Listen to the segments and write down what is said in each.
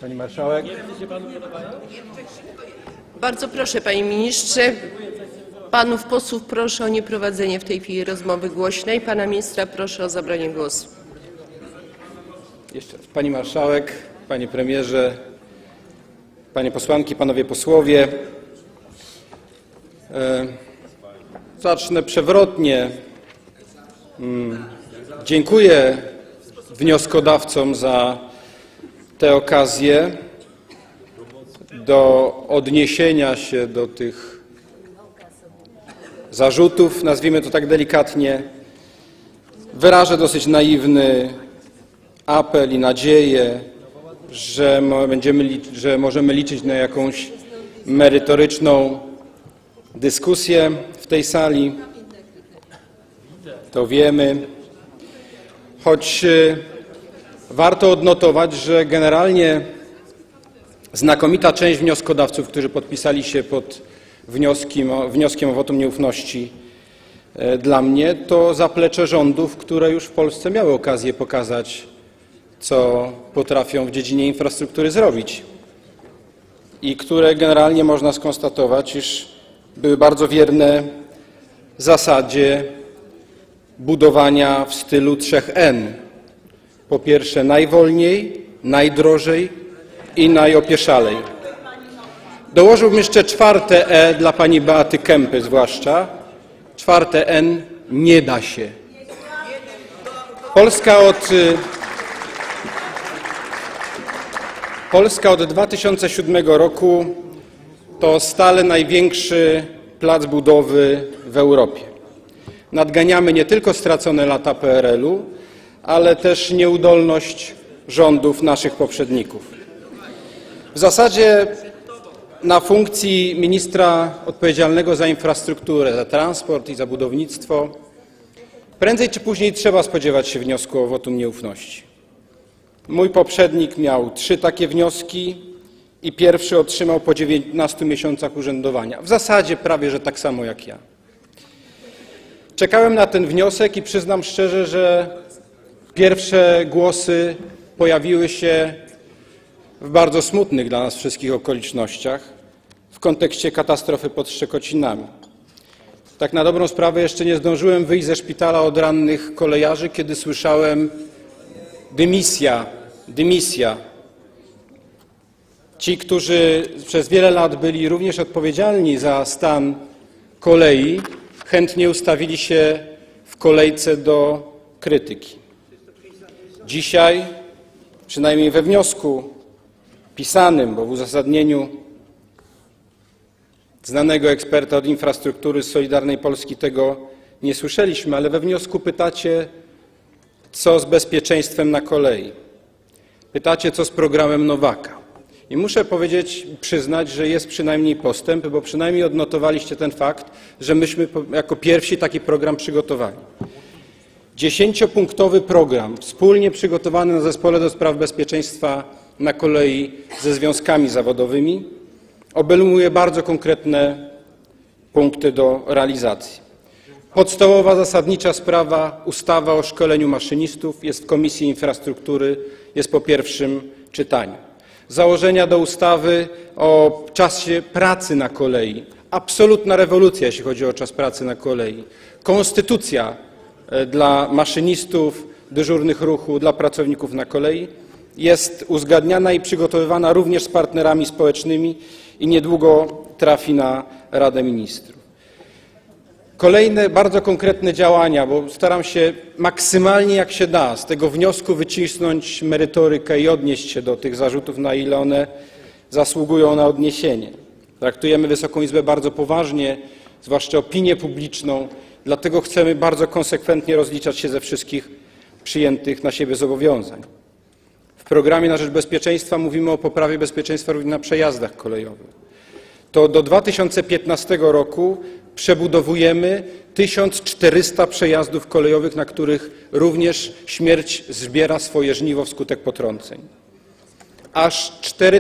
Pani marszałek. Bardzo proszę, panie ministrze. Panów posłów proszę o nieprowadzenie w tej chwili rozmowy głośnej. Pana ministra proszę o zabranie głosu. Jeszcze raz. Pani marszałek, panie premierze, panie posłanki, panowie posłowie. Zacznę przewrotnie. Dziękuję wnioskodawcom za tę okazję do odniesienia się do tych zarzutów, nazwijmy to tak delikatnie. Wyrażę dosyć naiwny apel i nadzieję, że możemy liczyć na jakąś merytoryczną dyskusję w tej sali. To wiemy. Choć warto odnotować, że generalnie znakomita część wnioskodawców, którzy podpisali się pod wnioskiem o wotum nieufności dla mnie, to zaplecze rządów, które już w Polsce miały okazję pokazać, co potrafią w dziedzinie infrastruktury zrobić i które generalnie można skonstatować, iż były bardzo wierne zasadzie budowania w stylu 3N. Po pierwsze najwolniej, najdrożej i najopieszalej. Dołożyłbym jeszcze 4 E dla pani Beaty Kempy zwłaszcza. 4 N nie da się. Polska od 2007 roku to stale największy plac budowy w Europie. Nadganiamy nie tylko stracone lata PRL-u, ale też nieudolność rządów naszych poprzedników. W zasadzie na funkcji ministra odpowiedzialnego za infrastrukturę, za transport i za budownictwo prędzej czy później trzeba spodziewać się wniosku o wotum nieufności. Mój poprzednik miał 3 takie wnioski i pierwszy otrzymał po 19 miesiącach urzędowania. W zasadzie prawie że tak samo jak ja. Czekałem na ten wniosek i przyznam szczerze, że pierwsze głosy pojawiły się w bardzo smutnych dla nas wszystkich okolicznościach w kontekście katastrofy pod Szczekocinami. Tak na dobrą sprawę jeszcze nie zdążyłem wyjść ze szpitala od rannych kolejarzy, kiedy słyszałem dymisja. Ci, którzy przez wiele lat byli również odpowiedzialni za stan kolei, chętnie ustawili się w kolejce do krytyki. Dzisiaj, przynajmniej we wniosku pisanym, bo w uzasadnieniu znanego eksperta od infrastruktury z Solidarnej Polski tego nie słyszeliśmy, ale we wniosku pytacie, co z bezpieczeństwem na kolei. Pytacie, co z programem Nowaka. I muszę przyznać, że jest przynajmniej postęp, bo przynajmniej odnotowaliście ten fakt, że myśmy jako pierwsi taki program przygotowali. 10-punktowy program, wspólnie przygotowany na Zespole do Spraw Bezpieczeństwa na kolei ze związkami zawodowymi, obejmuje bardzo konkretne punkty do realizacji. Podstawowa, zasadnicza sprawa, ustawa o szkoleniu maszynistów jest w Komisji Infrastruktury, jest po pierwszym czytaniu. Założenia do ustawy o czasie pracy na kolei. Absolutna rewolucja, jeśli chodzi o czas pracy na kolei. Konstytucja dla maszynistów, dyżurnych ruchu, dla pracowników na kolei jest uzgadniana i przygotowywana również z partnerami społecznymi i niedługo trafi na Radę Ministrów. Kolejne bardzo konkretne działania, bo staram się maksymalnie jak się da z tego wniosku wycisnąć merytorykę i odnieść się do tych zarzutów, na ile one zasługują na odniesienie. Traktujemy Wysoką Izbę bardzo poważnie, zwłaszcza opinię publiczną, dlatego chcemy bardzo konsekwentnie rozliczać się ze wszystkich przyjętych na siebie zobowiązań. W programie na rzecz bezpieczeństwa mówimy o poprawie bezpieczeństwa również na przejazdach kolejowych. To do 2015 roku przebudowujemy 1400 przejazdów kolejowych, na których również śmierć zbiera swoje żniwo wskutek potrąceń. Aż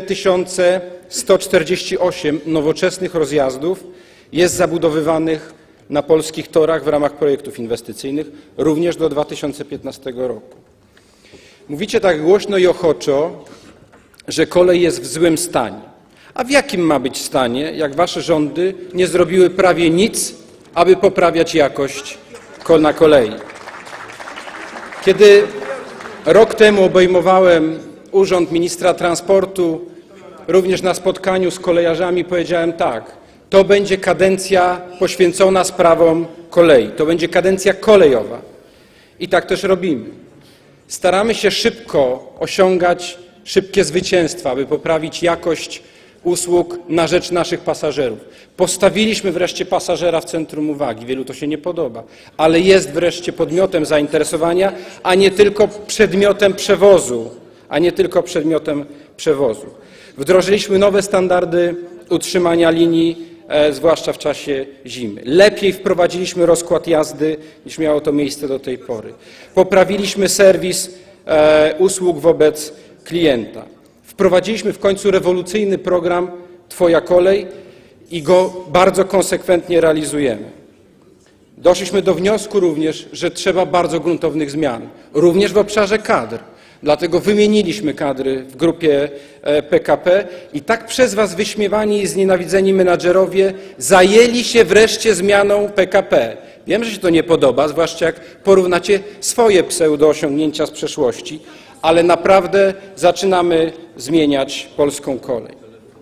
4148 nowoczesnych rozjazdów jest zabudowywanych na polskich torach w ramach projektów inwestycyjnych, również do 2015 roku. Mówicie tak głośno i ochoczo, że kolej jest w złym stanie. A w jakim ma być stanie, jak wasze rządy nie zrobiły prawie nic, aby poprawiać jakość na kolei? Kiedy rok temu obejmowałem urząd ministra transportu, również na spotkaniu z kolejarzami powiedziałem tak: to będzie kadencja poświęcona sprawom kolei, to będzie kadencja kolejowa. I tak też robimy. Staramy się szybko osiągać szybkie zwycięstwa, aby poprawić jakość usług na rzecz naszych pasażerów. Postawiliśmy wreszcie pasażera w centrum uwagi. Wielu to się nie podoba, ale jest wreszcie podmiotem zainteresowania, a nie tylko przedmiotem przewozu. Wdrożyliśmy nowe standardy utrzymania linii, zwłaszcza w czasie zimy. Lepiej wprowadziliśmy rozkład jazdy, niż miało to miejsce do tej pory. Poprawiliśmy serwis usług wobec klienta. Wprowadziliśmy w końcu rewolucyjny program Twoja kolej i go bardzo konsekwentnie realizujemy. Doszliśmy do wniosku również, że trzeba bardzo gruntownych zmian, również w obszarze kadr. Dlatego wymieniliśmy kadry w grupie PKP i tak przez was wyśmiewani i znienawidzeni menadżerowie zajęli się wreszcie zmianą PKP. Wiem, że się to nie podoba, zwłaszcza jak porównacie swoje pseudo-osiągnięcia z przeszłości, ale naprawdę zaczynamy zmieniać polską kolej.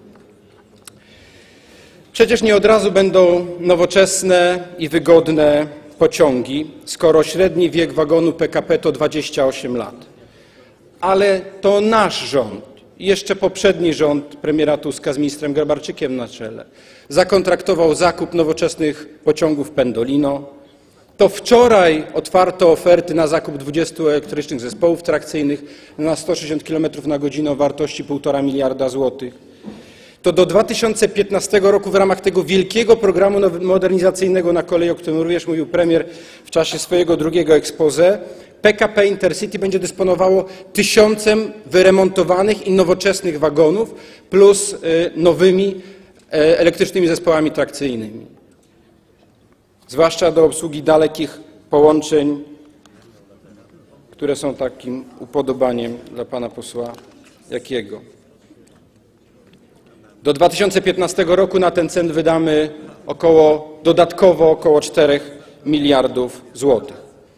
Przecież nie od razu będą nowoczesne i wygodne pociągi, skoro średni wiek wagonu PKP to 28 lat. Ale to nasz rząd, jeszcze poprzedni rząd premiera Tuska z ministrem Grabarczykiem na czele, zakontraktował zakup nowoczesnych pociągów Pendolino. To wczoraj otwarto oferty na zakup 20 elektrycznych zespołów trakcyjnych na 160 km na godzinę o wartości 1,5 miliarda złotych. To do 2015 roku w ramach tego wielkiego programu modernizacyjnego na kolei, o którym również mówił premier w czasie swojego drugiego exposé, PKP Intercity będzie dysponowało 1000 wyremontowanych i nowoczesnych wagonów plus nowymi elektrycznymi zespołami trakcyjnymi. Zwłaszcza do obsługi dalekich połączeń, które są takim upodobaniem dla pana posła Jakiego. Do 2015 roku na ten cel wydamy dodatkowo około 4 miliardów złotych.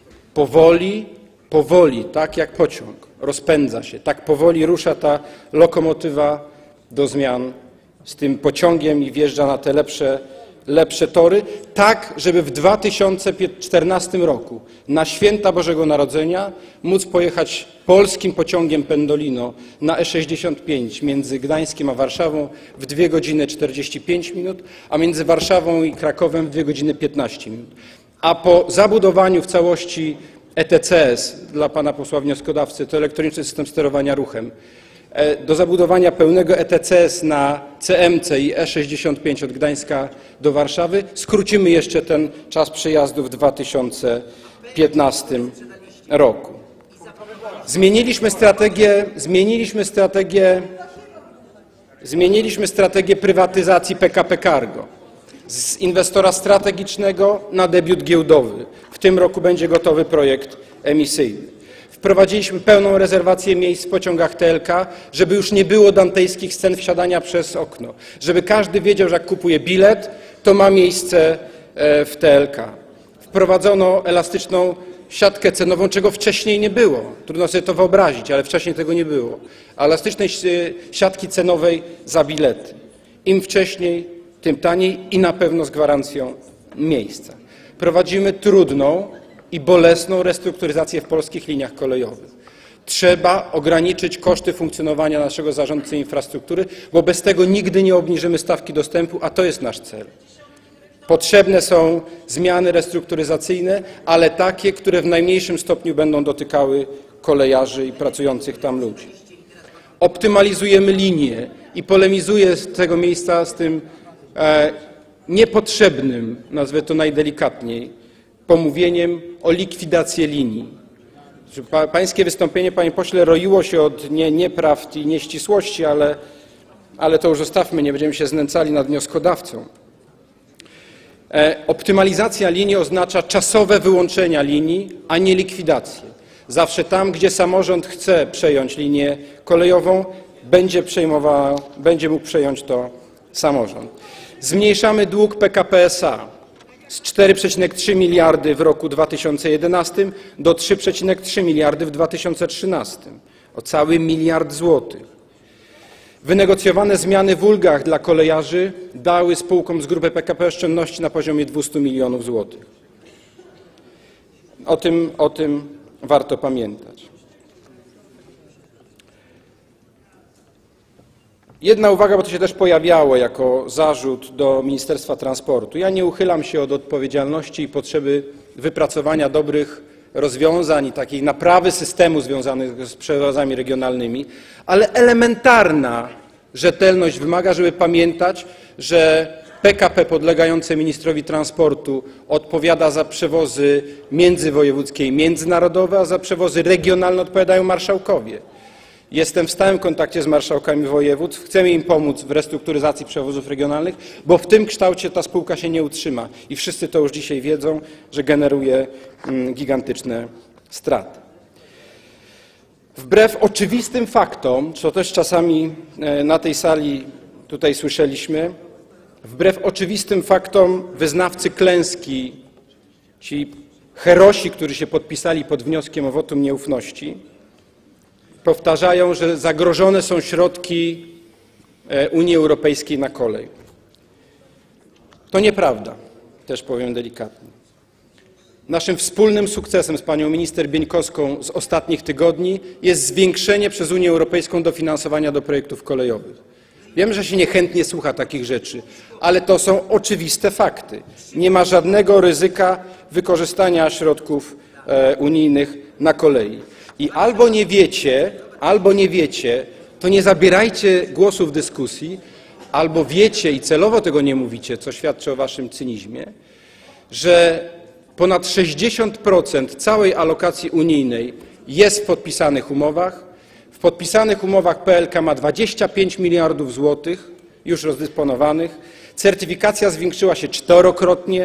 Powoli, tak jak pociąg, rozpędza się, tak powoli rusza ta lokomotywa do zmian z tym pociągiem i wjeżdża na te lepsze tory, tak żeby w 2014 roku na święta Bożego Narodzenia móc pojechać polskim pociągiem Pendolino na E65 między Gdańskiem a Warszawą w 2 godziny 45 minut, a między Warszawą i Krakowem w 2 godziny 15 minut. A po zabudowaniu w całości ETCS, dla pana posła wnioskodawcy, to elektroniczny system sterowania ruchem, do zabudowania pełnego ETCS na CMC i E65 od Gdańska do Warszawy skrócimy jeszcze ten czas przejazdu w 2015 roku. Zmieniliśmy strategię prywatyzacji PKP Cargo z inwestora strategicznego na debiut giełdowy. W tym roku będzie gotowy projekt emisyjny. Wprowadziliśmy pełną rezerwację miejsc w pociągach TLK, żeby już nie było dantejskich scen wsiadania przez okno, żeby każdy wiedział, że jak kupuje bilet, to ma miejsce w TLK. Wprowadzono elastyczną siatkę cenową, czego wcześniej nie było. Trudno sobie to wyobrazić, ale wcześniej tego nie było. Elastycznej siatki cenowej za bilety. Im wcześniej, tym taniej i na pewno z gwarancją miejsca. Prowadzimy trudną i bolesną restrukturyzację w polskich liniach kolejowych. Trzeba ograniczyć koszty funkcjonowania naszego zarządcy infrastruktury, bo bez tego nigdy nie obniżymy stawki dostępu, a to jest nasz cel. Potrzebne są zmiany restrukturyzacyjne, ale takie, które w najmniejszym stopniu będą dotykały kolejarzy i pracujących tam ludzi. Optymalizujemy linie i polemizuję z tego miejsca z tym niepotrzebnym, nazwę to najdelikatniej, pomówieniem o likwidację linii. Pańskie wystąpienie, panie pośle, roiło się od nieprawd i nieścisłości, ale to już zostawmy, nie będziemy się znęcali nad wnioskodawcą. Optymalizacja linii oznacza czasowe wyłączenia linii, a nie likwidację. Zawsze tam, gdzie samorząd chce przejąć linię kolejową, będzie mógł przejąć to samorząd. Zmniejszamy dług PKP SA z 4,3 miliardy w roku 2011 do 3,3 miliardy w 2013. O cały miliard złotych. Wynegocjowane zmiany w ulgach dla kolejarzy dały spółkom z grupy PKP oszczędności na poziomie 200 milionów złotych. O tym warto pamiętać. Jedna uwaga, bo to się też pojawiało jako zarzut do Ministerstwa Transportu. Ja nie uchylam się od odpowiedzialności i potrzeby wypracowania dobrych rozwiązań i takiej naprawy systemu związanych z przewozami regionalnymi, ale elementarna rzetelność wymaga, żeby pamiętać, że PKP podlegające ministrowi transportu odpowiada za przewozy międzywojewódzkie i międzynarodowe, a za przewozy regionalne odpowiadają marszałkowie. Jestem w stałym kontakcie z marszałkami województw, chcemy im pomóc w restrukturyzacji przewozów regionalnych, bo w tym kształcie ta spółka się nie utrzyma i wszyscy to już dzisiaj wiedzą, że generuje gigantyczne straty. Wbrew oczywistym faktom, co też czasami na tej sali tutaj słyszeliśmy, wbrew oczywistym faktom wyznawcy klęski, ci herosi, którzy się podpisali pod wnioskiem o wotum nieufności, powtarzają, że zagrożone są środki Unii Europejskiej na kolej. To nieprawda, też powiem delikatnie. Naszym wspólnym sukcesem z panią minister Bieńkowską z ostatnich tygodni jest zwiększenie przez Unię Europejską dofinansowania do projektów kolejowych. Wiem, że się niechętnie słucha takich rzeczy, ale to są oczywiste fakty. Nie ma żadnego ryzyka wykorzystania środków unijnych na kolei. I albo nie wiecie, to nie zabierajcie głosu w dyskusji, albo wiecie i celowo tego nie mówicie, co świadczy o waszym cynizmie, że ponad 60% całej alokacji unijnej jest w podpisanych umowach. W podpisanych umowach PLK ma 25 miliardów złotych już rozdysponowanych. Certyfikacja zwiększyła się 4-krotnie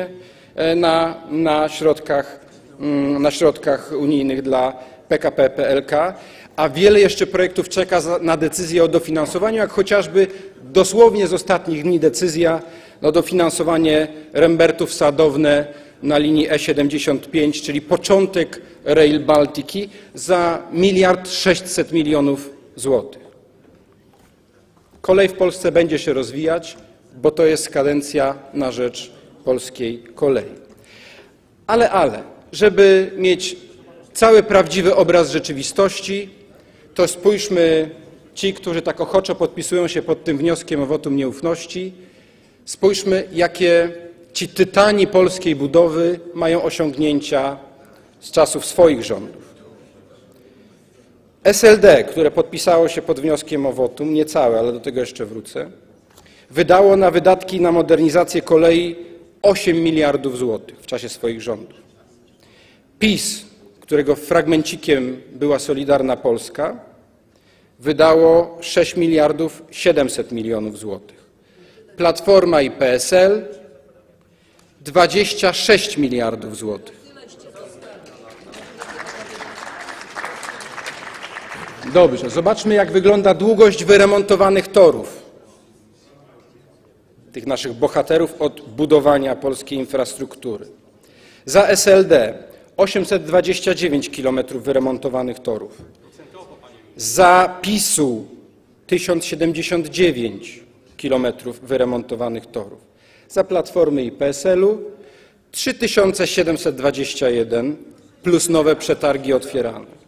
na środkach unijnych dla PKP PLK, a wiele jeszcze projektów czeka na decyzję o dofinansowaniu, jak chociażby dosłownie z ostatnich dni decyzja o dofinansowanie Rembertów Sadowne na linii E75, czyli początek Rail Baltiki za 1,6 miliarda złotych. Kolej w Polsce będzie się rozwijać, bo to jest kadencja na rzecz polskiej kolei. Ale, żeby mieć cały prawdziwy obraz rzeczywistości, to spójrzmy, ci, którzy tak ochoczo podpisują się pod tym wnioskiem o wotum nieufności, spójrzmy, jakie ci tytani polskiej budowy mają osiągnięcia z czasów swoich rządów. SLD, które podpisało się pod wnioskiem o wotum, niecałe, ale do tego jeszcze wrócę, wydało na wydatki na modernizację kolei 8 miliardów złotych w czasie swoich rządów. PiS, którego fragmencikiem była Solidarna Polska, wydało 6 miliardów 700 milionów złotych. Platforma i PSL 26 miliardów złotych. Dobrze, zobaczmy, jak wygląda długość wyremontowanych torów. Tych naszych bohaterów od budowania polskiej infrastruktury. Za SLD 829 km wyremontowanych torów. Za PiS-u 1079 km wyremontowanych torów. Za Platformy i PSL-u 3721 plus nowe przetargi otwierane.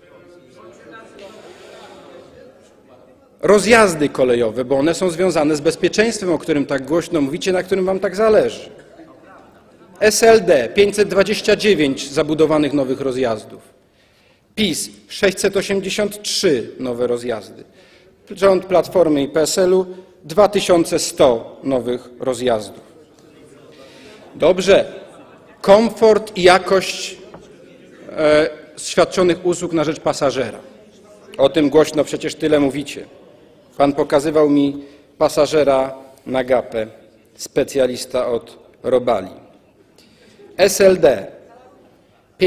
Rozjazdy kolejowe, bo one są związane z bezpieczeństwem, o którym tak głośno mówicie, na którym wam tak zależy. SLD 529 zabudowanych nowych rozjazdów. PiS 683 nowe rozjazdy. Rząd Platformy i PSL-u 2100 nowych rozjazdów. Dobrze. Komfort i jakość świadczonych usług na rzecz pasażera. O tym głośno przecież tyle mówicie. Pan pokazywał mi pasażera na gapę, specjalista od robali. SLD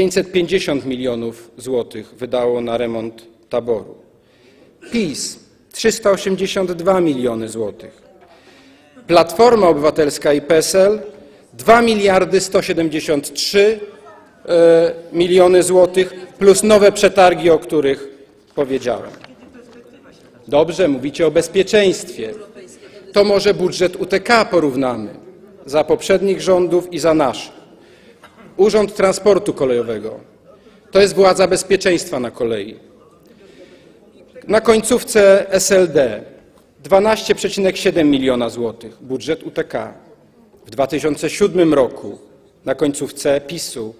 550 milionów złotych wydało na remont taboru. PiS 382 miliony złotych. Platforma Obywatelska i PSL 2 miliardy 173 miliony złotych plus nowe przetargi, o których powiedziałem. Dobrze, mówicie o bezpieczeństwie. To może budżet UTK porównamy za poprzednich rządów i za nasz. Urząd Transportu Kolejowego to jest władza bezpieczeństwa na kolei. Na końcówce SLD 12,7 miliona złotych budżet UTK. W 2007 roku na końcówce PiS-u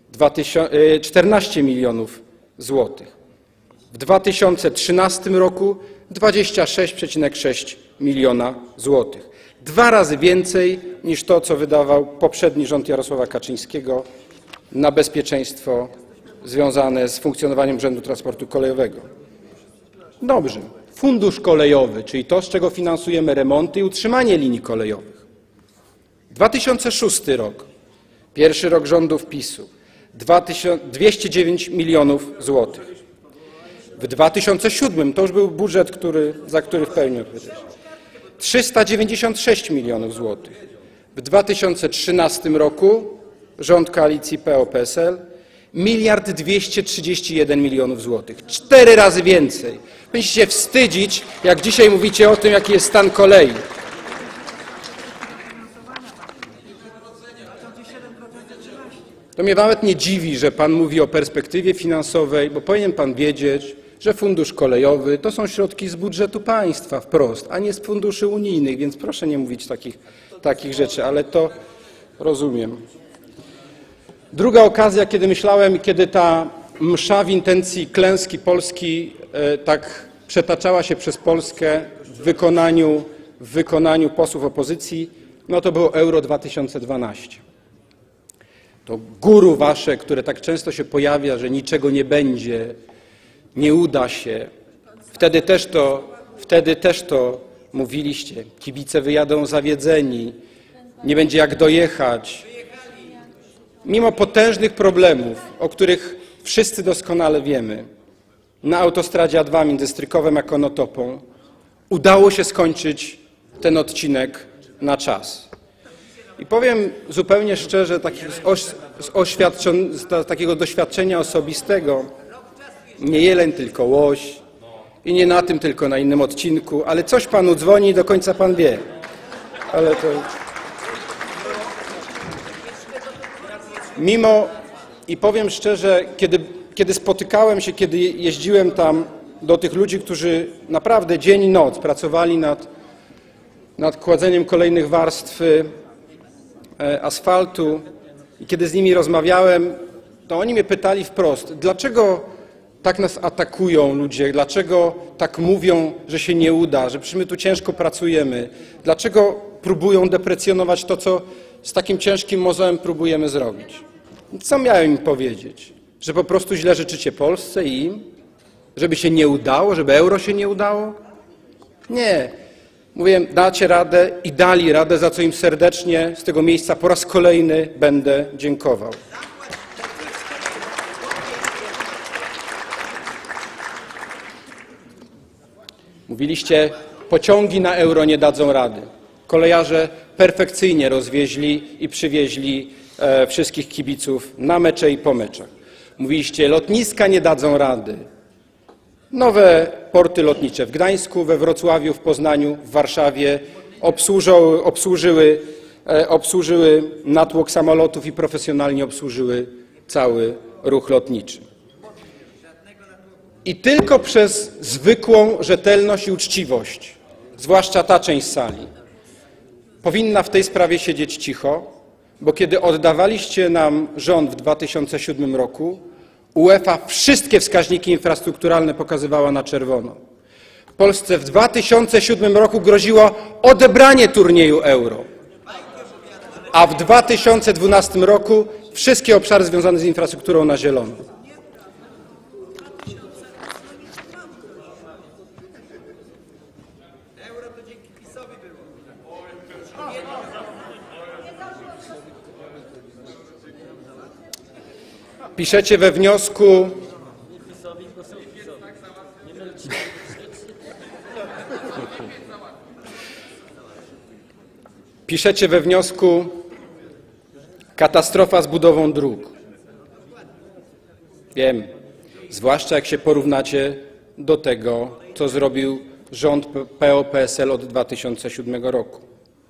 14 milionów złotych. W 2013 roku 26,6 miliona złotych. 2 razy więcej niż to, co wydawał poprzedni rząd Jarosława Kaczyńskiego na bezpieczeństwo związane z funkcjonowaniem Urzędu Transportu Kolejowego. Dobrze. Fundusz kolejowy, czyli to, z czego finansujemy remonty i utrzymanie linii kolejowych. 2006 rok, pierwszy rok rządów PiS-u, 209 milionów złotych. W 2007 to już był budżet, za który w pełni odpowiedzialny. 396 milionów złotych. W 2013 roku rząd koalicji PO-PSL 1 231 milionów złotych. 4 razy więcej. Powinniście się wstydzić, jak dzisiaj mówicie o tym, jaki jest stan kolei. To mnie nawet nie dziwi, że pan mówi o perspektywie finansowej, bo powinien pan wiedzieć, że fundusz kolejowy to są środki z budżetu państwa wprost, a nie z funduszy unijnych, więc proszę nie mówić takich rzeczy, ale to rozumiem. Druga okazja, kiedy myślałem, kiedy ta msza w intencji klęski Polski tak przetaczała się przez Polskę w wykonaniu posłów opozycji, no to było Euro 2012. To guru wasze, które tak często się pojawia, że niczego nie będzie, nie uda się. Wtedy też to mówiliście. Kibice wyjadą zawiedzeni, nie będzie jak dojechać. Mimo potężnych problemów, o których wszyscy doskonale wiemy, na autostradzie A2 między Strykowem a Konotopą udało się skończyć ten odcinek na czas. I powiem zupełnie szczerze, z takiego doświadczenia osobistego, nie Jeleń, tylko Łoś i nie na tym, tylko na innym odcinku, ale coś panu dzwoni i do końca pan wie. Ale to... I powiem szczerze, kiedy spotykałem się, kiedy jeździłem tam do tych ludzi, którzy naprawdę dzień i noc pracowali nad kładzeniem kolejnych warstw asfaltu i kiedy z nimi rozmawiałem, to oni mnie pytali wprost, dlaczego tak nas atakują ludzie, dlaczego tak mówią, że się nie uda, że przecież my tu ciężko pracujemy, dlaczego próbują deprecjonować to, co z takim ciężkim mozołem próbujemy zrobić. Co miałem im powiedzieć? Że po prostu źle życzycie Polsce i im? Żeby się nie udało? Żeby euro się nie udało? Nie. Mówię, dacie radę i dali radę, za co im serdecznie z tego miejsca po raz kolejny będę dziękował. Mówiliście, pociągi na euro nie dadzą rady. Kolejarze perfekcyjnie rozwieźli i przywieźli wszystkich kibiców na mecze i po meczach. Mówiliście, lotniska nie dadzą rady. Nowe porty lotnicze w Gdańsku, we Wrocławiu, w Poznaniu, w Warszawie obsłużyły natłok samolotów i profesjonalnie obsłużyły cały ruch lotniczy. I tylko przez zwykłą rzetelność i uczciwość, zwłaszcza ta część sali, powinna w tej sprawie siedzieć cicho, bo kiedy oddawaliście nam rząd w 2007 roku, UEFA wszystkie wskaźniki infrastrukturalne pokazywała na czerwono. Polsce w 2007 roku groziło odebranie turnieju Euro, a w 2012 roku wszystkie obszary związane z infrastrukturą na zielono. Piszecie we wniosku, Piszecie we wniosku katastrofa z budową dróg. Wiem, zwłaszcza jak się porównacie do tego, co zrobił rząd PO-PSL od 2007 roku.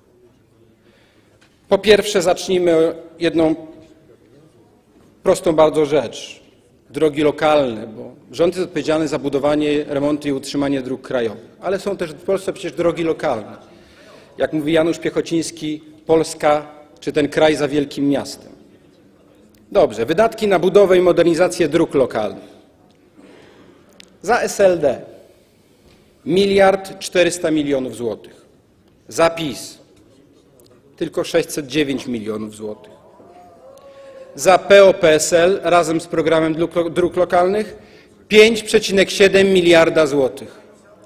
Po pierwsze, zacznijmy jedną prostą bardzo rzecz. Drogi lokalne, bo rząd jest odpowiedzialny za budowanie, remonty i utrzymanie dróg krajowych. Ale są też w Polsce przecież drogi lokalne. Jak mówi Janusz Piechociński, Polska czy ten kraj za wielkim miastem. Dobrze, wydatki na budowę i modernizację dróg lokalnych. Za SLD 1 400 000 000 złotych. Za PiS tylko 609 milionów złotych. Za PO-PSL razem z programem dróg lokalnych 5,7 miliarda złotych.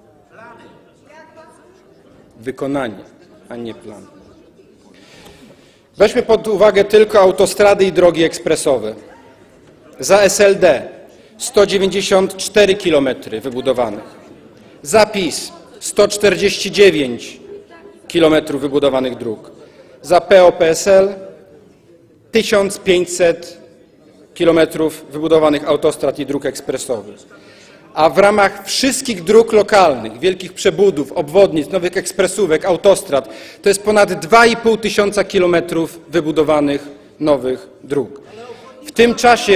Wykonanie, a nie plan. Weźmy pod uwagę tylko autostrady i drogi ekspresowe. Za SLD 194 km wybudowanych. Za PiS 149 km wybudowanych dróg. Za PO-PSL 1500 km wybudowanych autostrad i dróg ekspresowych. A w ramach wszystkich dróg lokalnych, wielkich przebudów, obwodnic, nowych ekspresówek, autostrad, to jest ponad 2500 kilometrów wybudowanych nowych dróg. W tym czasie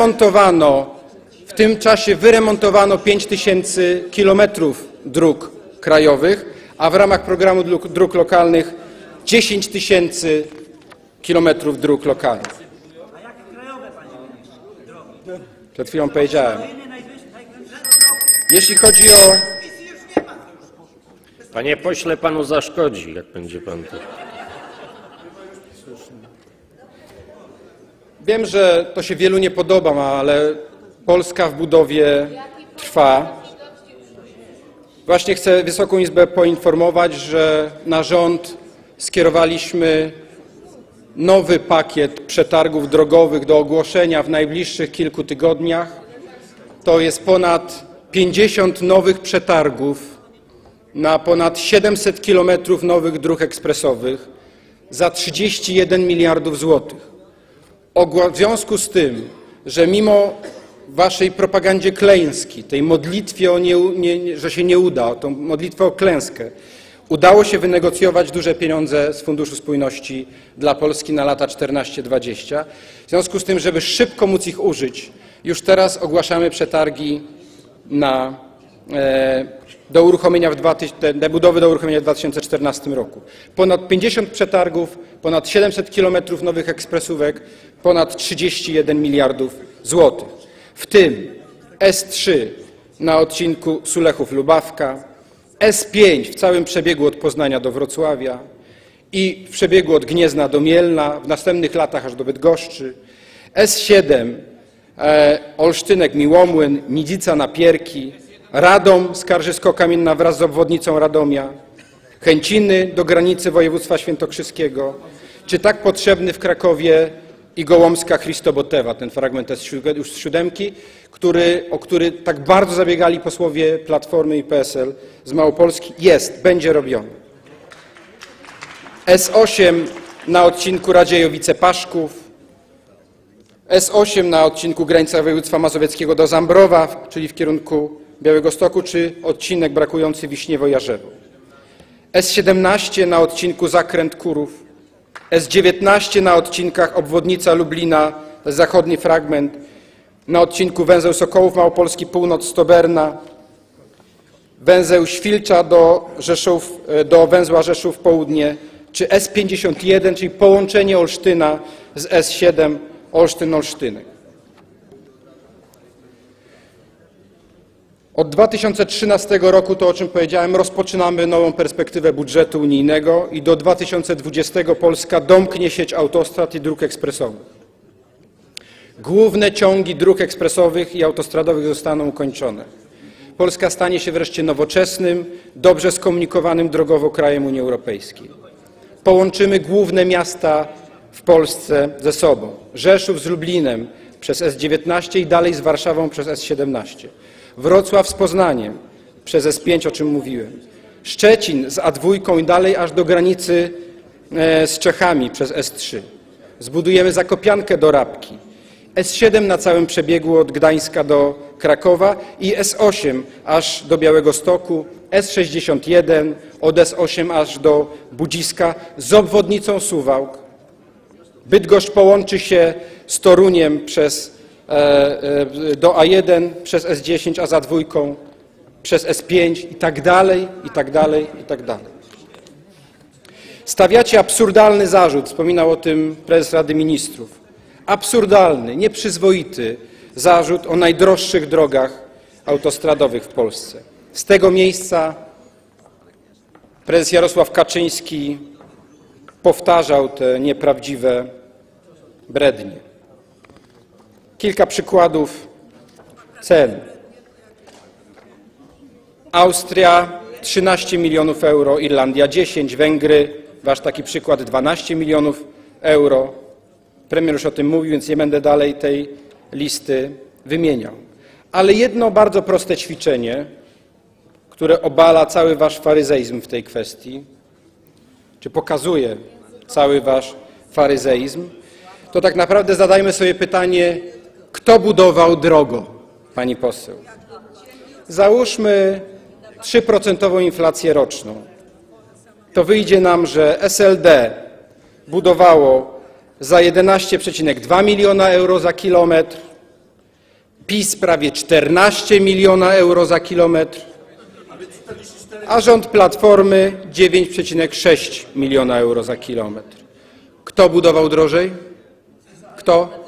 wyremontowano 5000 kilometrów dróg krajowych, a w ramach programu dróg lokalnych 10 000 kilometrów dróg lokalnych. Przed chwilą powiedziałem. Jeśli chodzi o... Panie pośle, panu zaszkodzi, jak będzie pan to. Wiem, że to się wielu nie podoba, ale Polska w budowie trwa. Właśnie chcę Wysoką Izbę poinformować, że na rząd skierowaliśmy nowy pakiet przetargów drogowych do ogłoszenia w najbliższych kilku tygodniach. To jest ponad 50 nowych przetargów na ponad 700 kilometrów nowych dróg ekspresowych za 31 miliardów złotych. W związku z tym, że mimo waszej propagandzie klęski, tej modlitwie, że się nie uda, tą modlitwę o klęskę, udało się wynegocjować duże pieniądze z Funduszu Spójności dla Polski na lata 14-20. W związku z tym, żeby szybko móc ich użyć, już teraz ogłaszamy przetargi do uruchomienia budowy do uruchomienia w 2014 roku. Ponad 50 przetargów, ponad 700 kilometrów nowych ekspresówek, ponad 31 miliardów złotych. W tym S3 na odcinku Sulechów-Lubawka, S5 w całym przebiegu od Poznania do Wrocławia i w przebiegu od Gniezna do Mielna, w następnych latach aż do Bydgoszczy, S7 Olsztynek-Miłomłyn, Nidzica-Napierki, Radom, Skarżysko-Kamienna wraz z obwodnicą Radomia, Chęciny do granicy województwa świętokrzyskiego, czy tak potrzebny w Krakowie i Gołomska Christobotewa, ten fragment jest już z siódemki, o który tak bardzo zabiegali posłowie Platformy i PSL z Małopolski, będzie robiony. S8 na odcinku Radziejowice-Paszków, S8 na odcinku granica województwa mazowieckiego do Zambrowa, czyli w kierunku Białegostoku, czy odcinek brakujący Wiśniewo-Jarzewo. S17 na odcinku Zakręt-Kurów, S19 na odcinkach obwodnica Lublina, zachodni fragment, na odcinku węzeł Sokołów Małopolski, północ Stoberna, węzeł Świlcza do węzła Rzeszów Południe, czy S51, czyli połączenie Olsztyna z S7 Olsztyn-Olsztynek. Od 2013 roku, to o czym powiedziałem, rozpoczynamy nową perspektywę budżetu unijnego i do 2020 Polska domknie sieć autostrad i dróg ekspresowych. Główne ciągi dróg ekspresowych i autostradowych zostaną ukończone. Polska stanie się wreszcie nowoczesnym, dobrze skomunikowanym drogowo krajem Unii Europejskiej. Połączymy główne miasta w Polsce ze sobą. Rzeszów z Lublinem przez S19 i dalej z Warszawą przez S17. Wrocław z Poznaniem przez S5, o czym mówiłem. Szczecin z A2 i dalej aż do granicy z Czechami przez S3. Zbudujemy Zakopiankę do Rabki. S7 na całym przebiegu od Gdańska do Krakowa i S8 aż do Białegostoku, S61 od S8 aż do Budziska z obwodnicą Suwałk. Bydgoszcz połączy się z Toruniem do A1 przez S10, a za dwójką przez S5 i tak dalej, i tak dalej, i tak dalej. Stawiacie absurdalny zarzut, wspominał o tym prezes Rady Ministrów. Absurdalny, nieprzyzwoity zarzut o najdroższych drogach autostradowych w Polsce. Z tego miejsca prezes Jarosław Kaczyński powtarzał te nieprawdziwe brednie. Kilka przykładów cen. Austria 13 milionów euro, Irlandia 10, Węgry, wasz taki przykład 12 milionów euro. Premier już o tym mówił, więc nie będę dalej tej listy wymieniał. Ale jedno bardzo proste ćwiczenie, które obala cały wasz faryzeizm w tej kwestii, czy pokazuje cały wasz faryzeizm, to tak naprawdę zadajmy sobie pytanie, kto budował drogo, pani poseł. Załóżmy 3% inflację roczną. To wyjdzie nam, że SLD budowało za 11,2 miliona euro za kilometr, PiS prawie 14 miliona euro za kilometr, a rząd Platformy 9,6 miliona euro za kilometr. Kto budował drożej? Kto?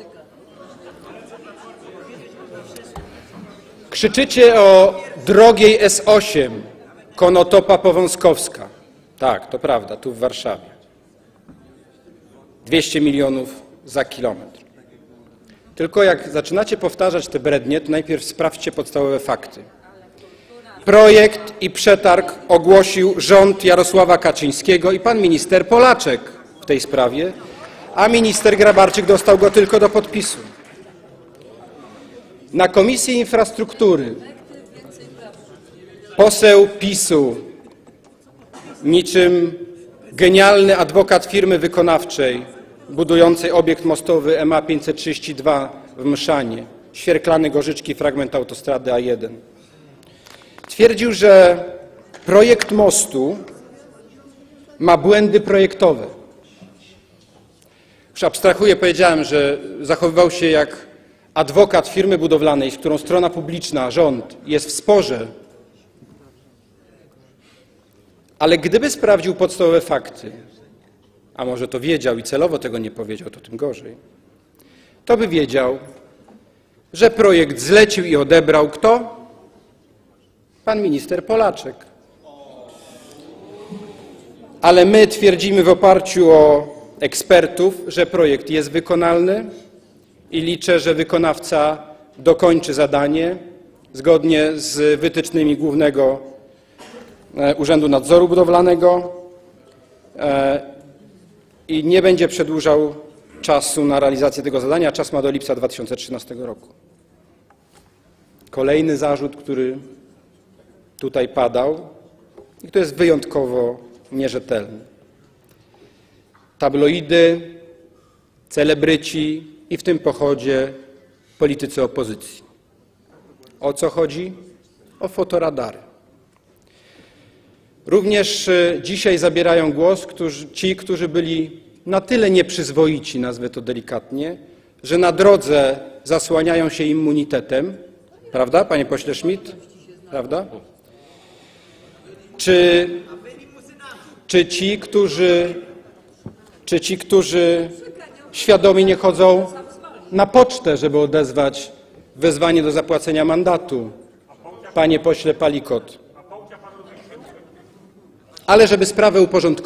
Krzyczycie o drogiej S8 Konotopa-Powązkowska. Tak, to prawda, tu w Warszawie. 200 milionów za kilometr. Tylko jak zaczynacie powtarzać te brednie, to najpierw sprawdźcie podstawowe fakty. Projekt i przetarg ogłosił rząd Jarosława Kaczyńskiego i pan minister Polaczek w tej sprawie, a minister Grabarczyk dostał go tylko do podpisu. Na Komisji Infrastruktury poseł PiS-u, niczym genialny adwokat firmy wykonawczej budującej obiekt mostowy MA 532 w Mszanie, Świerklany Gorzyczki, fragment autostrady A1, twierdził, że projekt mostu ma błędy projektowe. Już abstrahuję, powiedziałem, że zachowywał się jak adwokat firmy budowlanej, z którą strona publiczna, rząd, jest w sporze. Ale gdyby sprawdził podstawowe fakty, a może to wiedział i celowo tego nie powiedział, to tym gorzej, to by wiedział, że projekt zlecił i odebrał kto? Pan minister Polaczek. Ale my twierdzimy w oparciu o ekspertów, że projekt jest wykonalny i liczę, że wykonawca dokończy zadanie zgodnie z wytycznymi Głównego Urzędu Nadzoru Budowlanego i nie będzie przedłużał czasu na realizację tego zadania. Czas ma do lipca 2013 roku. Kolejny zarzut, który tutaj padał i to jest wyjątkowo nierzetelny. Tabloidy, celebryci i w tym pochodzie politycy opozycji. O co chodzi? O fotoradary. Również dzisiaj zabierają głos ci, którzy byli na tyle nieprzyzwoici, nazwę to delikatnie, że na drodze zasłaniają się immunitetem. Prawda, panie pośle Schmidt? Prawda? Czy ci, którzy świadomie nie chodzą na pocztę, żeby odezwać wezwanie do zapłacenia mandatu, panie pośle Palikot? Ale żeby sprawę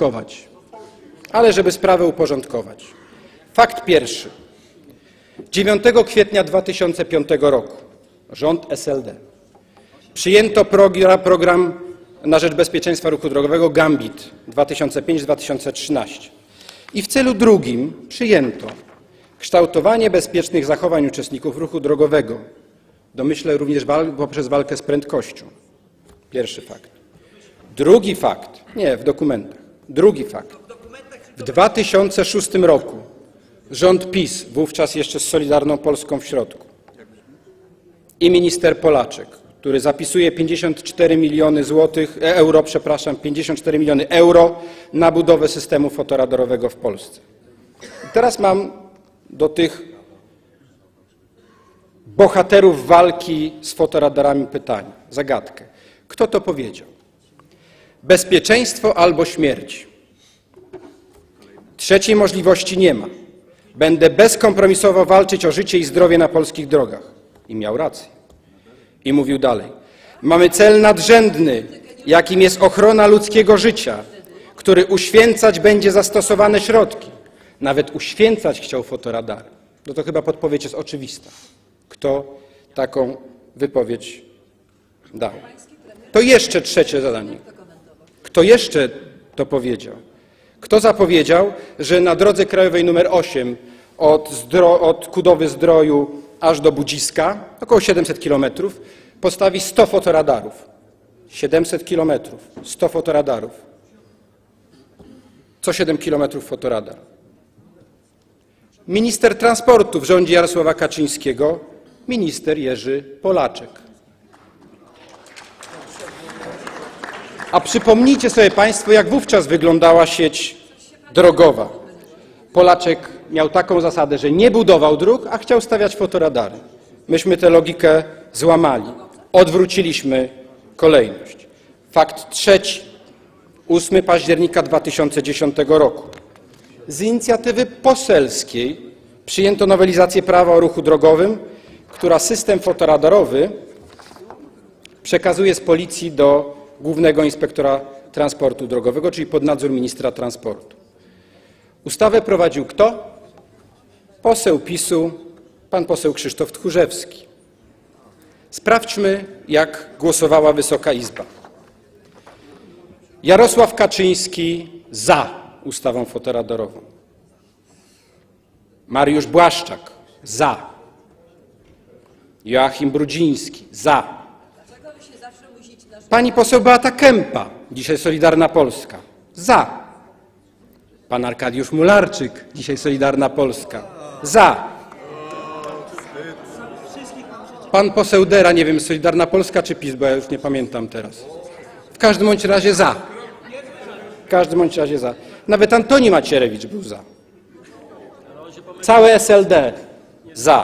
uporządkować. Fakt pierwszy. 9 kwietnia 2005 roku rząd SLD przyjęto program na rzecz bezpieczeństwa ruchu drogowego Gambit 2005-2013 i w celu drugim przyjęto kształtowanie bezpiecznych zachowań uczestników ruchu drogowego, domyślę również poprzez walkę z prędkością. Pierwszy fakt. Drugi fakt, nie, w dokumentach. Drugi fakt. W 2006 roku rząd PiS, wówczas jeszcze z Solidarną Polską w środku, i minister Polaczek, który zapisuje 54 miliony euro, 54 miliony euro na budowę systemu fotoradarowego w Polsce. I teraz mam do tych bohaterów walki z fotoradarami pytanie, zagadkę. Kto to powiedział? Bezpieczeństwo albo śmierć. Trzeciej możliwości nie ma. Będę bezkompromisowo walczyć o życie i zdrowie na polskich drogach. I miał rację. I mówił dalej. Mamy cel nadrzędny, jakim jest ochrona ludzkiego życia, który uświęcać będzie zastosowane środki. Nawet uświęcać chciał fotoradary. No to chyba podpowiedź jest oczywista. Kto taką wypowiedź dał? To jeszcze trzecie zadanie. Kto jeszcze to powiedział? Kto zapowiedział, że na drodze krajowej nr 8 od Kudowy-Zdroju aż do Budziska, około 700 kilometrów, postawi 100 fotoradarów. 700 kilometrów, 100 fotoradarów. Co 7 kilometrów fotoradar. Minister transportu w rządzie Jarosława Kaczyńskiego, minister Jerzy Polaczek. A przypomnijcie sobie Państwo, jak wówczas wyglądała sieć drogowa. Polaczek miał taką zasadę, że nie budował dróg, a chciał stawiać fotoradary. Myśmy tę logikę złamali. Odwróciliśmy kolejność. Fakt trzeci. 8 października 2010 roku. Z inicjatywy poselskiej przyjęto nowelizację prawa o ruchu drogowym, która system fotoradarowy przekazuje z policji do Głównego Inspektora Transportu Drogowego, czyli pod nadzór ministra transportu. Ustawę prowadził kto? Poseł PiS-u, pan poseł Krzysztof Tchórzewski. Sprawdźmy, jak głosowała Wysoka Izba. Jarosław Kaczyński za ustawą fotoradarową. Mariusz Błaszczak za. Joachim Brudziński za. Pani poseł Beata Kempa, dzisiaj Solidarna Polska, za. Pan Arkadiusz Mularczyk, dzisiaj Solidarna Polska, za. Pan poseł Dera, nie wiem, Solidarna Polska czy PiS, bo ja już nie pamiętam teraz. W każdym bądź razie za. W każdym bądź razie za. Nawet Antoni Macierewicz był za. Całe SLD za.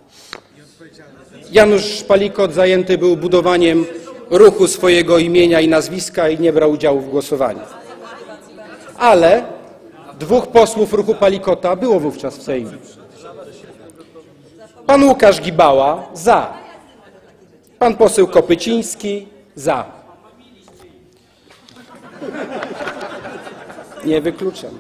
Janusz Palikot zajęty był budowaniem ruchu swojego imienia i nazwiska i nie brał udziału w głosowaniu. Ale 2 posłów ruchu Palikota było wówczas w Sejmie. Pan Łukasz Gibała za. Pan poseł Kopyciński za. Nie wykluczam.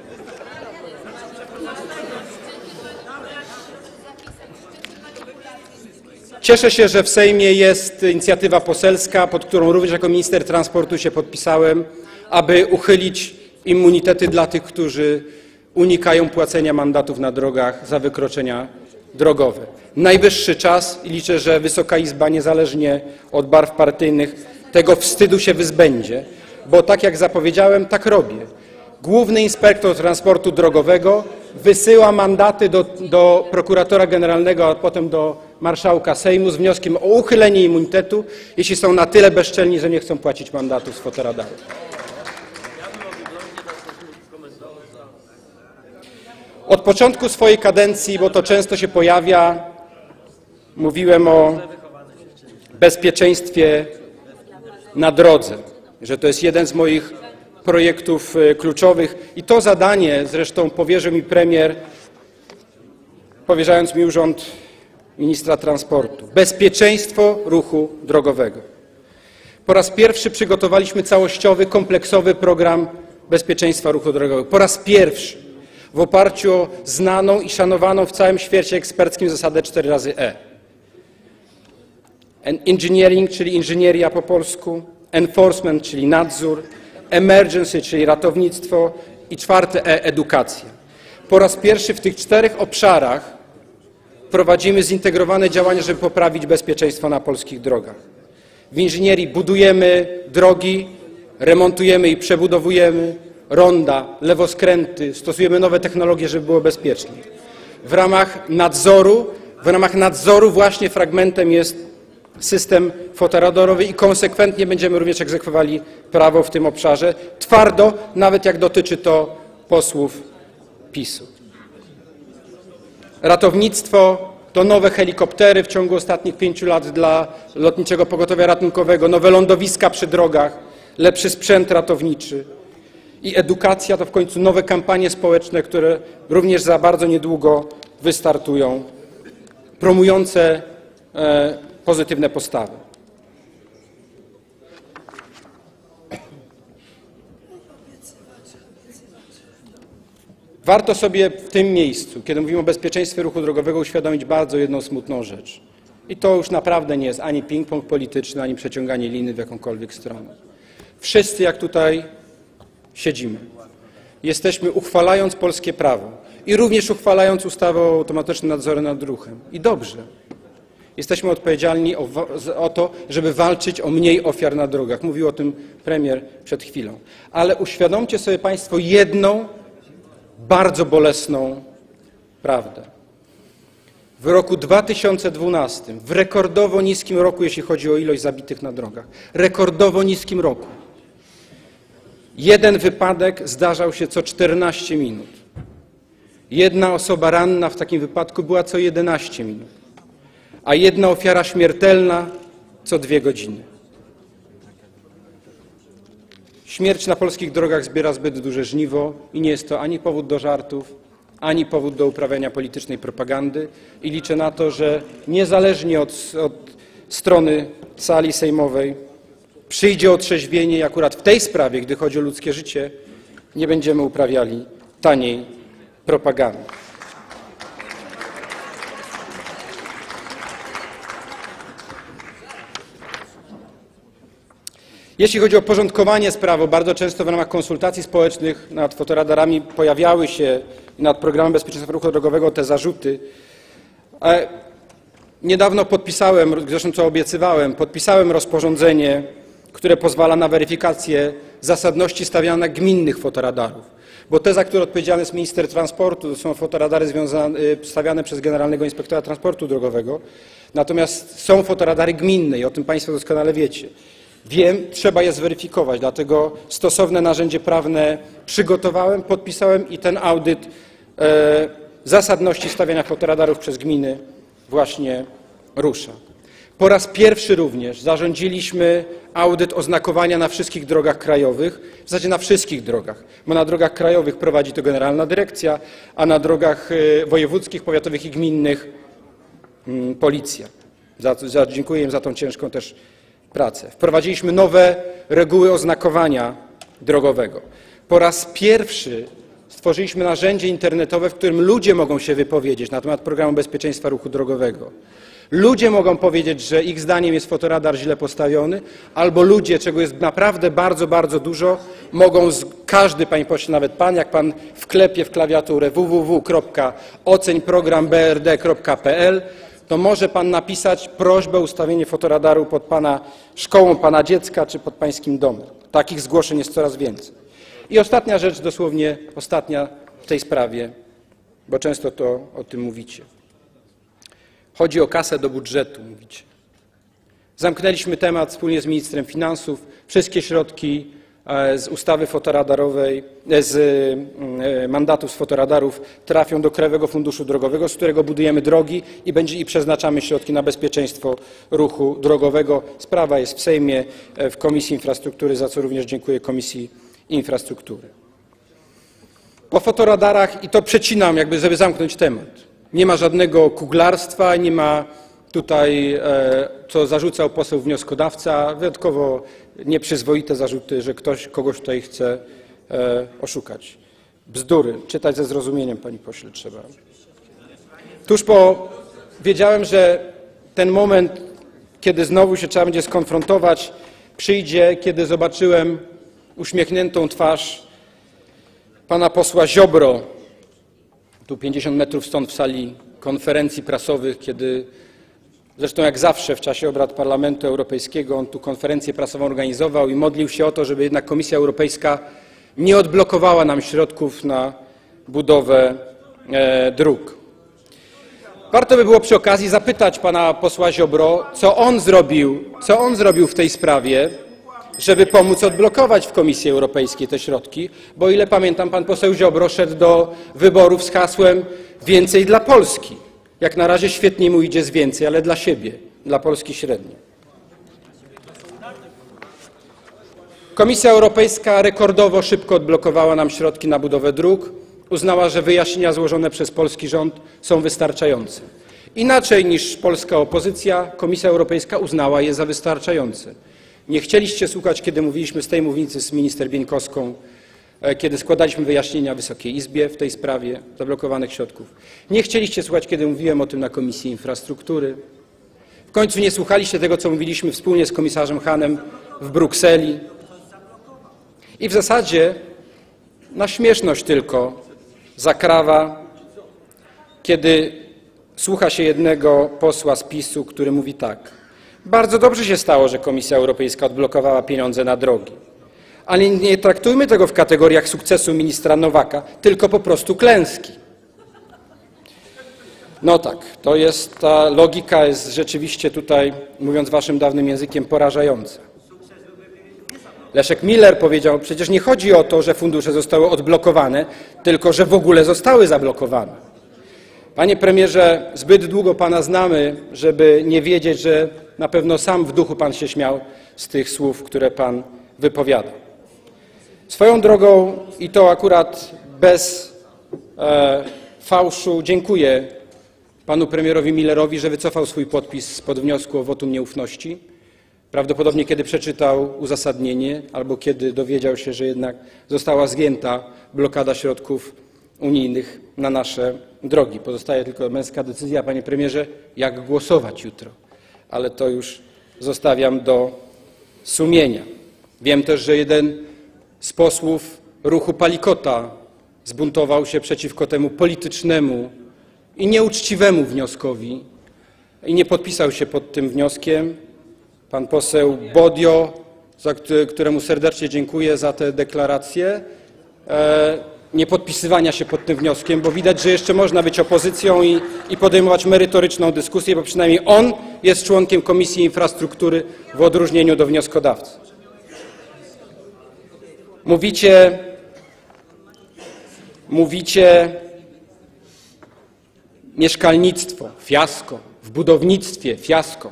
Cieszę się, że w Sejmie jest inicjatywa poselska, pod którą również jako minister transportu się podpisałem, aby uchylić immunitety dla tych, którzy unikają płacenia mandatów na drogach za wykroczenia drogowe. Najwyższy czas i liczę, że Wysoka Izba, niezależnie od barw partyjnych, tego wstydu się wyzbędzie, bo tak jak zapowiedziałem, tak robię. Główny Inspektor Transportu Drogowego wysyła mandaty do prokuratora generalnego, a potem do marszałka Sejmu z wnioskiem o uchylenie immunitetu, jeśli są na tyle bezczelni, że nie chcą płacić mandatów z fotoradaru. Od początku swojej kadencji, bo to często się pojawia, mówiłem o bezpieczeństwie na drodze, że to jest jeden z moich projektów kluczowych i to zadanie zresztą powierzył mi premier, powierzając mi urząd ministra transportu. Bezpieczeństwo ruchu drogowego. Po raz pierwszy przygotowaliśmy całościowy, kompleksowy program bezpieczeństwa ruchu drogowego. Po raz pierwszy w oparciu o znaną i szanowaną w całym świecie eksperckim zasadę 4x E. Engineering, czyli inżynieria po polsku, enforcement, czyli nadzór, emergency, czyli ratownictwo i 4 E, edukacja. Po raz pierwszy w tych 4 obszarach prowadzimy zintegrowane działania, żeby poprawić bezpieczeństwo na polskich drogach. W inżynierii budujemy drogi, remontujemy i przebudowujemy ronda, lewoskręty, stosujemy nowe technologie, żeby było bezpieczniej. W ramach nadzoru właśnie fragmentem jest system fotoradarowy i konsekwentnie będziemy również egzekwowali prawo w tym obszarze, twardo, nawet jak dotyczy to posłów PiS-u. Ratownictwo to nowe helikoptery w ciągu ostatnich 5 lat dla Lotniczego Pogotowia Ratunkowego, nowe lądowiska przy drogach, lepszy sprzęt ratowniczy. I edukacja to w końcu nowe kampanie społeczne, które również za bardzo niedługo wystartują, promujące pozytywne postawy. Warto sobie w tym miejscu, kiedy mówimy o bezpieczeństwie ruchu drogowego, uświadomić bardzo jedną smutną rzecz. I to już naprawdę nie jest ani ping-pong polityczny, ani przeciąganie liny w jakąkolwiek stronę. Wszyscy, jak tutaj siedzimy, jesteśmy, uchwalając polskie prawo i również uchwalając ustawę o automatycznym nadzorze nad ruchem. I dobrze. Jesteśmy odpowiedzialni o to, żeby walczyć o mniej ofiar na drogach. Mówił o tym premier przed chwilą. Ale uświadomcie sobie Państwo jedną bardzo bolesną prawdę. W roku 2012, w rekordowo niskim roku, jeśli chodzi o ilość zabitych na drogach, rekordowo niskim roku, jeden wypadek zdarzał się co 14 minut. Jedna osoba ranna w takim wypadku była co 11 minut, a jedna ofiara śmiertelna co 2 godziny. Śmierć na polskich drogach zbiera zbyt duże żniwo i nie jest to ani powód do żartów, ani powód do uprawiania politycznej propagandy i liczę na to, że niezależnie od strony sali sejmowej przyjdzie otrzeźwienie i akurat w tej sprawie, gdy chodzi o ludzkie życie, nie będziemy uprawiali taniej propagandy. Jeśli chodzi o porządkowanie sprawy, bardzo często w ramach konsultacji społecznych nad fotoradarami pojawiały się nad programem bezpieczeństwa ruchu drogowego te zarzuty. Niedawno podpisałem, zresztą co obiecywałem, podpisałem rozporządzenie, które pozwala na weryfikację zasadności stawiania gminnych fotoradarów. Bo te, za które odpowiedzialny jest minister transportu, to są fotoradary stawiane przez Generalnego Inspektora Transportu Drogowego. Natomiast są fotoradary gminne i o tym Państwo doskonale wiecie. Wiem, trzeba je zweryfikować, dlatego stosowne narzędzie prawne przygotowałem, podpisałem i ten audyt zasadności stawiania fotoradarów przez gminy właśnie rusza. Po raz pierwszy również zarządziliśmy audyt oznakowania na wszystkich drogach krajowych, w zasadzie na wszystkich drogach, bo na drogach krajowych prowadzi to Generalna Dyrekcja, a na drogach wojewódzkich, powiatowych i gminnych policja. Dziękuję im za tą ciężką też pracę. Wprowadziliśmy nowe reguły oznakowania drogowego. Po raz pierwszy stworzyliśmy narzędzie internetowe, w którym ludzie mogą się wypowiedzieć na temat programu bezpieczeństwa ruchu drogowego. Ludzie mogą powiedzieć, że ich zdaniem jest fotoradar źle postawiony, albo ludzie, czego jest naprawdę bardzo, bardzo dużo, mogą, każdy, panie pośle, nawet pan, jak pan wklepie w klawiaturę www.oceńprogrambbrd.pl, to może pan napisać prośbę o ustawienie fotoradaru pod pana szkołą pana dziecka czy pod pańskim domem. Takich zgłoszeń jest coraz więcej. I ostatnia rzecz, dosłownie ostatnia w tej sprawie, bo często to o tym mówicie. Chodzi o kasę do budżetu, mówicie. Zamknęliśmy temat wspólnie z ministrem finansów. Wszystkie środki z ustawy fotoradarowej, z mandatów z fotoradarów trafią do Krajowego Funduszu Drogowego, z którego budujemy drogi i przeznaczamy środki na bezpieczeństwo ruchu drogowego. Sprawa jest w Sejmie, w Komisji Infrastruktury, za co również dziękuję Komisji Infrastruktury. Po fotoradarach, i to przecinam, jakby żeby zamknąć temat, nie ma żadnego kuglarstwa, nie ma tutaj, co zarzucał poseł wnioskodawca, wyjątkowo nieprzyzwoite zarzuty, że ktoś kogoś tutaj chce oszukać. Bzdury. Czytać ze zrozumieniem, panie pośle, trzeba. Wiedziałem, że ten moment, kiedy znowu się trzeba będzie skonfrontować, przyjdzie, kiedy zobaczyłem uśmiechniętą twarz pana posła Ziobro, tu 50 metrów stąd w sali konferencji prasowych, kiedy Zresztą jak zawsze w czasie obrad Parlamentu Europejskiego on tu konferencję prasową organizował i modlił się o to, żeby jednak Komisja Europejska nie odblokowała nam środków na budowę dróg. Warto by było przy okazji zapytać pana posła Ziobro, co on zrobił w tej sprawie, żeby pomóc odblokować w Komisji Europejskiej te środki, bo o ile pamiętam, pan poseł Ziobro szedł do wyborów z hasłem więcej dla Polski. Jak na razie świetnie mu idzie z więcej, ale dla siebie, dla Polski średnio. Komisja Europejska rekordowo szybko odblokowała nam środki na budowę dróg. Uznała, że wyjaśnienia złożone przez polski rząd są wystarczające. Inaczej niż polska opozycja, Komisja Europejska uznała je za wystarczające. Nie chcieliście słuchać, kiedy mówiliśmy z tej mównicy z minister Bieńkowską, kiedy składaliśmy wyjaśnienia Wysokiej Izbie w tej sprawie zablokowanych środków. Nie chcieliście słuchać, kiedy mówiłem o tym na Komisji Infrastruktury. W końcu nie słuchaliście tego, co mówiliśmy wspólnie z komisarzem Hahnem w Brukseli. I w zasadzie na śmieszność tylko zakrawa, kiedy słucha się jednego posła z PiS-u, który mówi tak. Bardzo dobrze się stało, że Komisja Europejska odblokowała pieniądze na drogi. Ale nie traktujmy tego w kategoriach sukcesu ministra Nowaka, tylko po prostu klęski. No tak, ta logika jest rzeczywiście tutaj, mówiąc waszym dawnym językiem, porażająca. Leszek Miller powiedział, przecież nie chodzi o to, że fundusze zostały odblokowane, tylko że w ogóle zostały zablokowane. Panie premierze, zbyt długo pana znamy, żeby nie wiedzieć, że na pewno sam w duchu pan się śmiał z tych słów, które pan wypowiada. Swoją drogą, i to akurat bez fałszu, dziękuję panu premierowi Millerowi, że wycofał swój podpis spod wniosku o wotum nieufności. Prawdopodobnie kiedy przeczytał uzasadnienie albo kiedy dowiedział się, że jednak została zgięta blokada środków unijnych na nasze drogi. Pozostaje tylko męska decyzja, panie premierze, jak głosować jutro. Ale to już zostawiam do sumienia. Wiem też, że jeden z posłów ruchu Palikota zbuntował się przeciwko temu politycznemu i nieuczciwemu wnioskowi i nie podpisał się pod tym wnioskiem. Pan poseł Bodio, któremu serdecznie dziękuję za tę deklarację, nie podpisywania się pod tym wnioskiem, bo widać, że jeszcze można być opozycją i podejmować merytoryczną dyskusję, bo przynajmniej on jest członkiem Komisji Infrastruktury w odróżnieniu do wnioskodawcy. Mówicie mieszkalnictwo, fiasko, w budownictwie fiasko.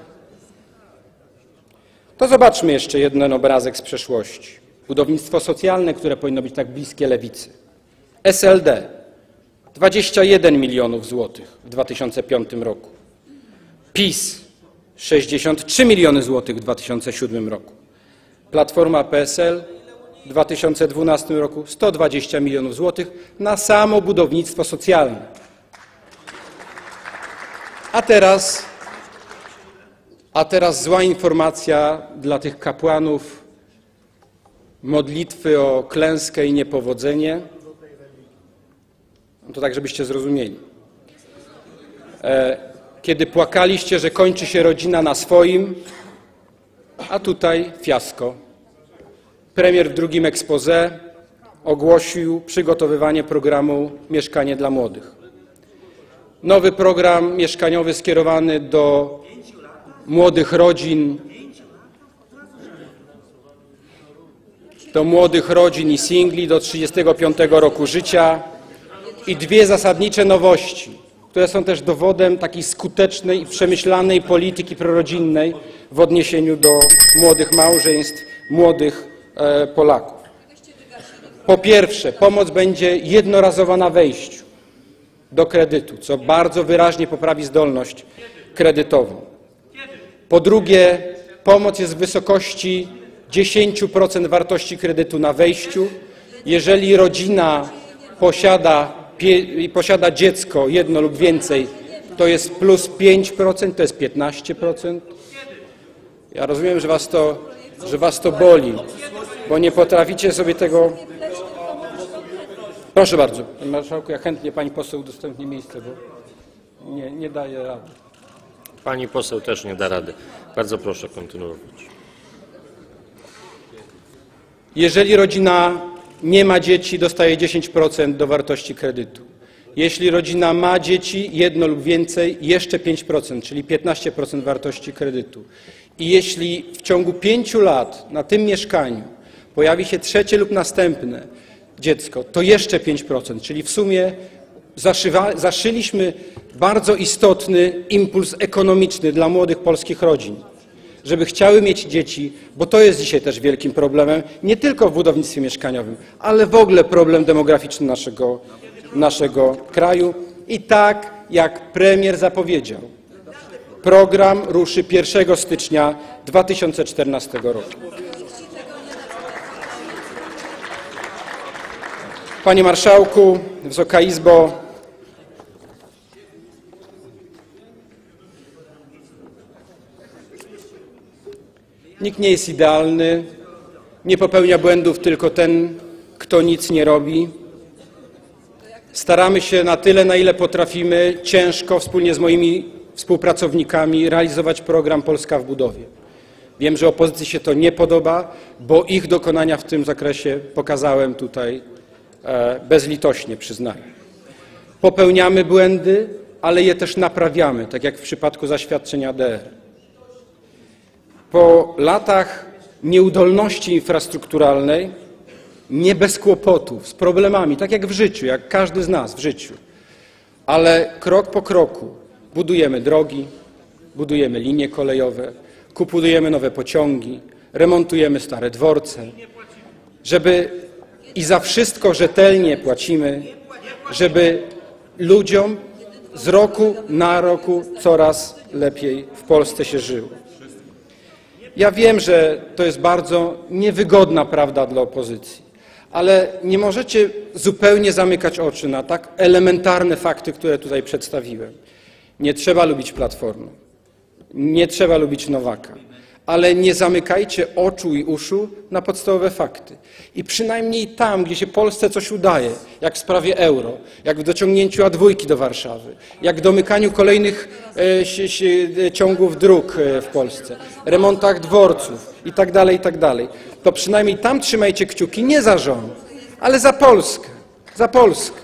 To zobaczmy jeszcze jeden obrazek z przeszłości. Budownictwo socjalne, które powinno być tak bliskie lewicy. SLD 21 milionów złotych w 2005 roku. PiS 63 miliony złotych w 2007 roku. Platforma PSL w 2012 roku 120 milionów złotych na samo budownictwo socjalne. A teraz zła informacja dla tych kapłanów modlitwy o klęskę i niepowodzenie. To tak, żebyście zrozumieli. Kiedy płakaliście, że kończy się rodzina na swoim, a tutaj fiasko. Premier w drugim exposé ogłosił przygotowywanie programu Mieszkanie dla młodych. Nowy program mieszkaniowy skierowany do młodych rodzin i singli do 35 roku życia i dwie zasadnicze nowości, które są też dowodem takiej skutecznej i przemyślanej polityki prorodzinnej w odniesieniu do młodych małżeństw, młodych Polaków. Po pierwsze, pomoc będzie jednorazowa na wejściu do kredytu, co bardzo wyraźnie poprawi zdolność kredytową. Po drugie, pomoc jest w wysokości 10% wartości kredytu na wejściu. Jeżeli rodzina posiada dziecko, jedno lub więcej, to jest plus 5%, to jest 15%. Ja rozumiem, że was to boli, bo nie potraficie sobie tego... Proszę bardzo, panie marszałku, ja chętnie pani poseł udostępnię miejsce, bo nie daję rady. Pani poseł też nie da rady. Bardzo proszę kontynuować. Jeżeli rodzina nie ma dzieci, dostaje 10% do wartości kredytu. Jeśli rodzina ma dzieci, jedno lub więcej, jeszcze 5%, czyli 15% wartości kredytu. I jeśli w ciągu 5 lat na tym mieszkaniu pojawi się trzecie lub następne dziecko, to jeszcze 5%, czyli w sumie zaszyliśmy bardzo istotny impuls ekonomiczny dla młodych polskich rodzin, żeby chciały mieć dzieci, bo to jest dzisiaj też wielkim problemem, nie tylko w budownictwie mieszkaniowym, ale w ogóle problem demograficzny naszego kraju. I tak jak premier zapowiedział, program ruszy 1 stycznia 2014 roku. Panie Marszałku, Wysoka Izbo, nikt nie jest idealny, nie popełnia błędów tylko ten, kto nic nie robi. Staramy się na tyle, na ile potrafimy, ciężko wspólnie z moimi współpracownikami realizować program Polska w budowie. Wiem, że opozycji się to nie podoba, bo ich dokonania w tym zakresie pokazałem tutaj bezlitośnie, przyznaję. Popełniamy błędy, ale je też naprawiamy, tak jak w przypadku zaświadczeń ADR. Po latach nieudolności infrastrukturalnej, nie bez kłopotów, z problemami, tak jak w życiu, jak każdy z nas w życiu, ale krok po kroku budujemy drogi, budujemy linie kolejowe, kupujemy nowe pociągi, remontujemy stare dworce, i za wszystko rzetelnie płacimy, żeby ludziom z roku na roku coraz lepiej w Polsce się żyło. Ja wiem, że to jest bardzo niewygodna prawda dla opozycji, ale nie możecie zupełnie zamykać oczu na tak elementarne fakty, które tutaj przedstawiłem. Nie trzeba lubić Platformy, nie trzeba lubić Nowaka, ale nie zamykajcie oczu i uszu na podstawowe fakty. I przynajmniej tam, gdzie się Polsce coś udaje, jak w sprawie euro, jak w dociągnięciu A2 do Warszawy, jak w domykaniu kolejnych ciągów dróg w Polsce, remontach dworców itd., to przynajmniej tam trzymajcie kciuki nie za rząd, ale za Polskę, za Polskę.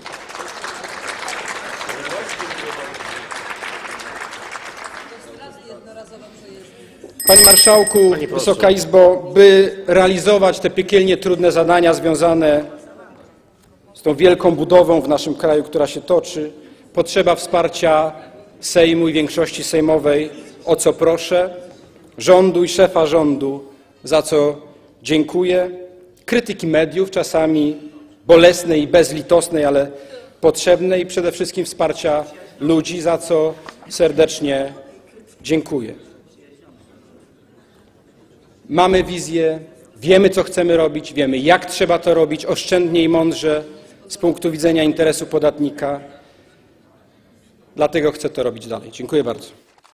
Panie Marszałku, Wysoka Izbo, by realizować te piekielnie trudne zadania związane z tą wielką budową w naszym kraju, która się toczy, potrzeba wsparcia Sejmu i większości sejmowej, o co proszę, rządu i szefa rządu, za co dziękuję, krytyki mediów, czasami bolesnej i bezlitosnej, ale potrzebnej, i przede wszystkim wsparcia ludzi, za co serdecznie dziękuję. Mamy wizję, wiemy, co chcemy robić, wiemy, jak trzeba to robić, oszczędnie i mądrze z punktu widzenia interesu podatnika. Dlatego chcę to robić dalej. Dziękuję bardzo.